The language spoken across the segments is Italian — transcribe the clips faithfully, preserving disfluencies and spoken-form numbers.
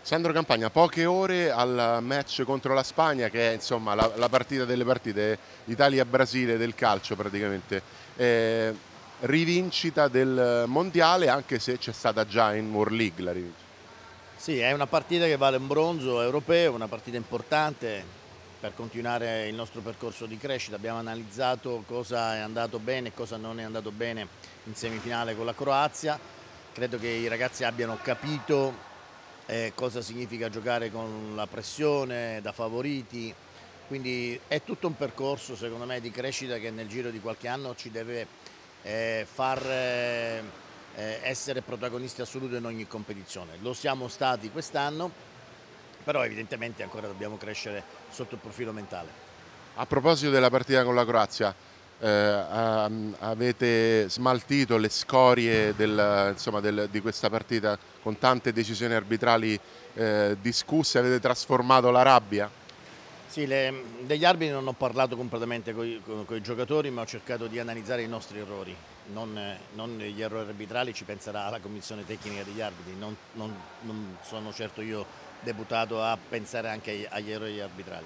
Sandro Campagna, poche ore al match contro la Spagna, che è insomma la, la partita delle partite, Italia-Brasile del calcio praticamente. Eh, rivincita del mondiale, anche se c'è stata già in World League la rivincita. Sì, è una partita che vale un bronzo europeo, una partita importante per continuare il nostro percorso di crescita. Abbiamo analizzato cosa è andato bene e cosa non è andato bene in semifinale con la Croazia. Credo che i ragazzi abbiano capito eh, cosa significa giocare con la pressione, da favoriti. Quindi è tutto un percorso, secondo me, di crescita che nel giro di qualche anno ci deve eh, far eh, eh, essere protagonisti assoluti in ogni competizione. Lo siamo stati quest'anno, però evidentemente ancora dobbiamo crescere sotto il profilo mentale. A proposito della partita con la Croazia, eh, um, avete smaltito le scorie del, insomma, del, di questa partita con tante decisioni arbitrali eh, discusse, avete trasformato la rabbia? Sì, le, degli arbitri non ho parlato completamente con i giocatori, ma ho cercato di analizzare i nostri errori, non, non gli errori arbitrali, ci penserà la commissione tecnica degli arbitri, non, non, non sono certo io deputato a pensare anche agli errori arbitrali.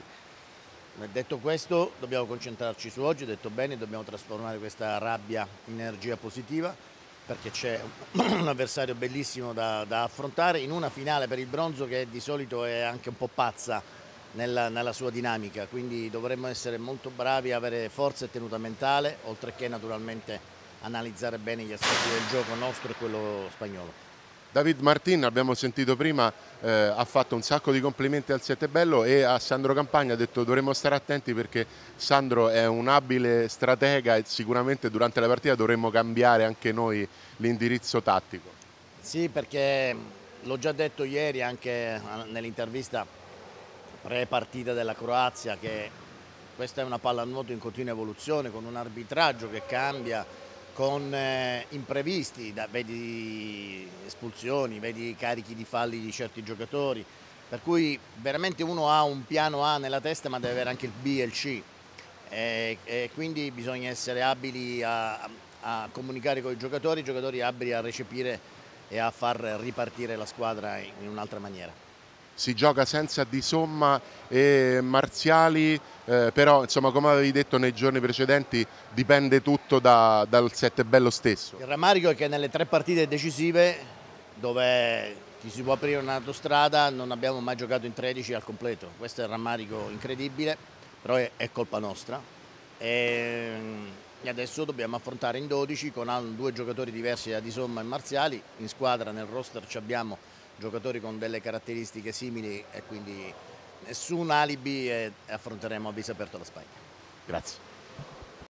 Detto questo, dobbiamo concentrarci su oggi, detto bene, dobbiamo trasformare questa rabbia in energia positiva, perché c'è un avversario bellissimo da, da affrontare in una finale per il bronzo che di solito è anche un po' pazza nella, nella sua dinamica, quindi dovremmo essere molto bravi, avere forza e tenuta mentale, oltre che naturalmente analizzare bene gli aspetti del gioco nostro e quello spagnolo. David Martin, abbiamo sentito prima, eh, ha fatto un sacco di complimenti al Siete Bello e a Sandro Campagna ha detto dovremmo stare attenti perché Sandro è un abile stratega e sicuramente durante la partita dovremmo cambiare anche noi l'indirizzo tattico. Sì, perché l'ho già detto ieri anche nell'intervista pre-partita della Croazia che questa è una pallanuoto in continua evoluzione, con un arbitraggio che cambia, con eh, imprevisti, da, vedi espulsioni, vedi carichi di falli di certi giocatori, per cui veramente uno ha un piano A nella testa ma deve avere anche il B e il C e, e quindi bisogna essere abili a, a comunicare con i giocatori, i giocatori abili a recepire e a far ripartire la squadra in un'altra maniera. Si gioca senza Di Somma e Marziali, eh, però insomma come avevi detto nei giorni precedenti dipende tutto da, dal Sette Bello stesso. Il rammarico è che nelle tre partite decisive dove ti si può aprire un'autostrada non abbiamo mai giocato in tredici al completo, questo è il rammarico incredibile, però è, è colpa nostra e, e adesso dobbiamo affrontare in dodici con due giocatori diversi da Di Somma e Marziali, in squadra nel roster abbiamo giocatori con delle caratteristiche simili e quindi nessun alibi e affronteremo a viso aperto la Spagna. Grazie.